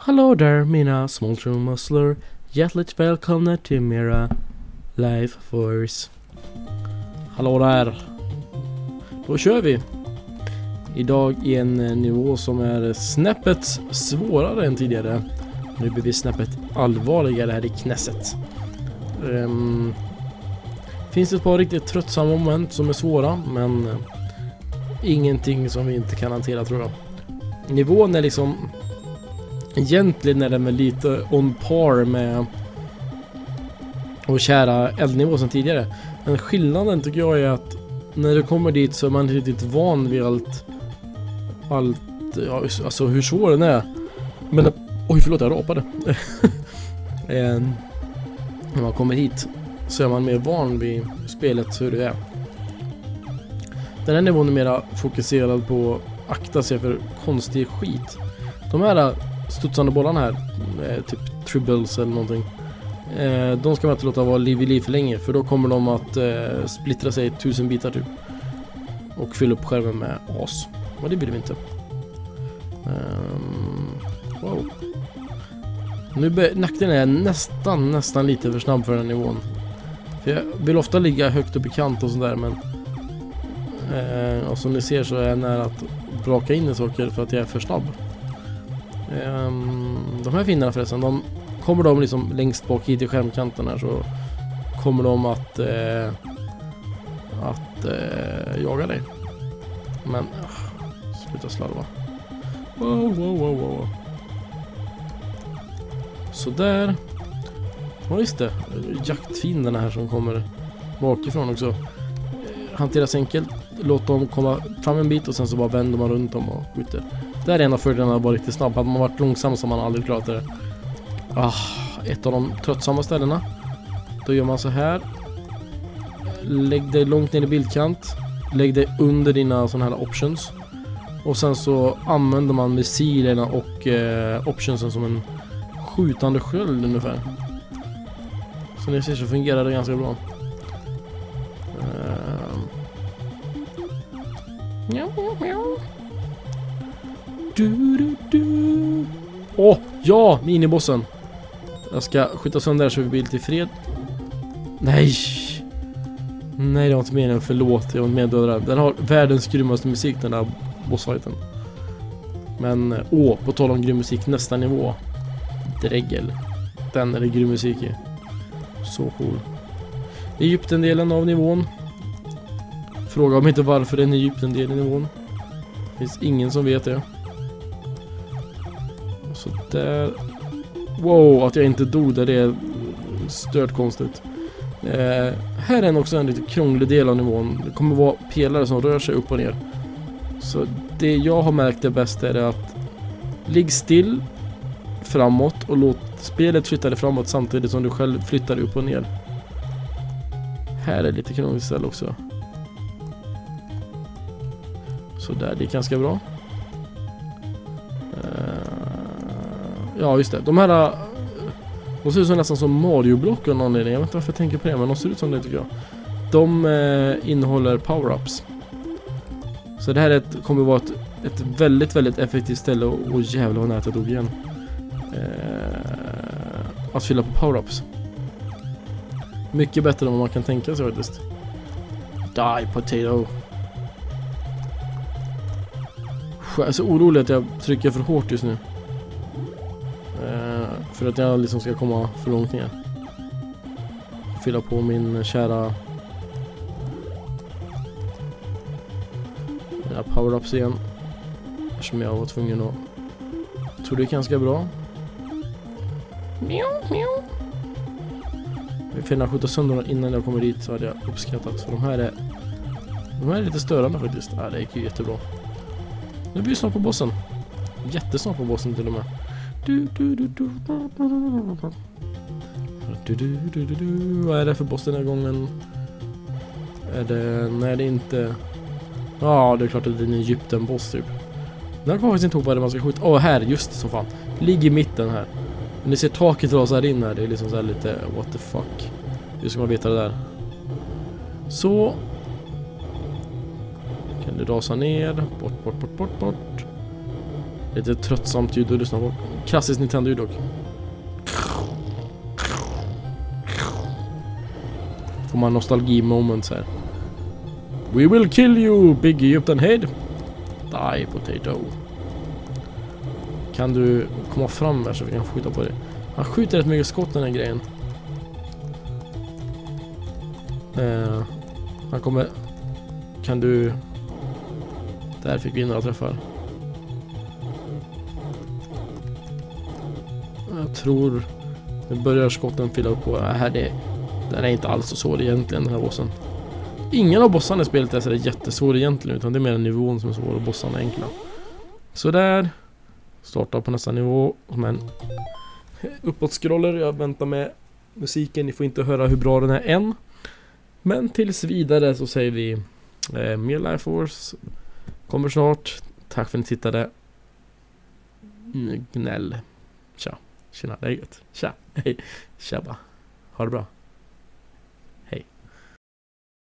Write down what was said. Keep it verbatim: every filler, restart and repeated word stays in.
Hallå där mina smoltronmusslor. Hjärtligt välkomna till Mera Life Force. Hallå där. Då kör vi. Idag i en nivå som är snäppet svårare än tidigare. Nu blir vi snäppet allvarligare här i knässet. Um, finns ett par riktigt tröttsamma moment som är svåra, men uh, ingenting som vi inte kan hantera, tror jag. Nivån är liksom egentligen är den väl lite on par med och kära eldnivå som tidigare. Men skillnaden tycker jag är att när du kommer dit så är man riktigt van vid allt allt, ja, alltså hur svår den är. Men, oj förlåt, jag rapade. När man kommer hit så är man mer van vid spelet hur det är. Den här nivån är mera fokuserad på att akta sig för konstig skit. De här studsande bollarna här, typ tribbles eller någonting, de ska man inte låta vara liv i liv för länge, för då kommer de att eh, splittra sig i tusen bitar typ och fylla upp skärmen med as. Och det blir det inte. um, Wow. Nu be- nackdelen är nästan nästan lite för snabb för den nivån, för jag vill ofta ligga högt upp i kant och sådär, men eh, och som ni ser så är jag nära att braka in i saker för att jag är för snabb. Um, de här finnarna förresten, de kommer de liksom längst bak hit i skärmkanten här, så kommer de att eh, att eh, jaga dig. Men uh, sluta slarva. Wow, wow, wow, wow. Så där. Ja, just det. Jaktfinnarna här som kommer bakifrån också. Hanteras enkelt. Låt dem komma fram en bit och sen så bara vänder man runt dem och skjuter. Det är en av fördelarna att vara riktigt snabb. Hade man varit långsam så man aldrig klarat det. Ah, ett av de tröttsamma ställena. Då gör man så här. Lägg dig långt ner i bildkant. Lägg dig under dina sådana här options. Och sen så använder man missilerna och eh, optionsen som en skjutande sköld ungefär. Så ni ser så fungerar det ganska bra. Uh. Du, du, du. Åh, ja, minibossen. Jag ska skjuta sönder så vi blir lite i fred. Nej. Nej, det var inte meningen. Förlåt, jag var med dödare. Den har världens grymmaste musik, den där bossfighten. Men, åh, på tal om grym musik, nästa nivå. Dregel. Den är det grym musik i. Så cool. Egypten-delen av nivån. Fråga om inte varför den är Egypten-delen i nivån. Det finns ingen som vet det. Så där. Wow, att jag inte dog där, det är stört konstigt. Eh, här är en också en lite krånglig del av nivån. Det kommer vara pelare som rör sig upp och ner. Så det jag har märkt det bästa är att ligg still framåt och låt spelet flytta dig framåt samtidigt som du själv flyttar upp och ner. Här är lite krångligt ställ också. Så där, det är ganska bra. Ja, just det. De här de ser ut som nästan som Mario-block och någon idé. Jag vet inte varför jag tänker på det, men de ser ut som det tycker jag. De eh, innehåller power-ups. Så det här är ett, kommer vara ett, ett väldigt, väldigt effektivt ställe och, och jävlar vad nätet dog igen. Eh, att fylla på power-ups. Mycket bättre än vad man kan tänka sig faktiskt. Die, potato. Jag är så orolig att jag trycker för hårt just nu. Uh, för att jag liksom ska komma för långt ner. Fylla på min kära mina power-ups igen. Eftersom jag var tvungen att. Jag tror det är ganska bra. Vi finner skjuta sönder innan jag kommer dit, så hade jag uppskattat. För de här är De här är lite störande faktiskt. Ja, det gick ju jättebra. Nu blir vi snart på bossen. Jättesnart på bossen till och med. Du, du, du, du, du, du, du, du, du. Vad är det för boss den här gången? Är det... Nej, det är inte... Ja, det är klart att det är en Egypten-boss typ. Den här kommer faktiskt inte ihåg vad det man ska skjuta. Åh, oh, här, just det, som fan. Ligger i mitten här. Ni ser taket rasa här in här. Det är liksom så här lite... What the fuck. Hur ska man veta det där? Så... Kan du rasa ner. Bort, bort, bort, bort, bort. Lite tröttsamt ljud att lyssna på. Klassiskt Nintendo-ljud dock. Får man nostalgi-moments här. We will kill you, Big Egyptian Head. Die, potato. Kan du komma fram här så vi kan skjuta på det? Han skjuter rätt mycket skott den här grejen. Uh, han kommer... Kan du... Där fick vi några träffar. Jag tror... Nu börjar skotten fylla upp på... Här det, den är inte alls så svår egentligen, den här bossen. Ingen av bossarna i spelet är så jättesvår egentligen, utan det är mer nivån som är svår och bossarna är enkla. Så där. Starta på nästa nivå. Men uppåt scroller. Jag väntar med musiken. Ni får inte höra hur bra den är än. Men tills vidare så säger vi eh, mer Life Force kommer snart. Tack för att ni tittade. Gnäll. Tja. Tjena, det är gött. Tja. Hej. Tjabba. Ha det bra.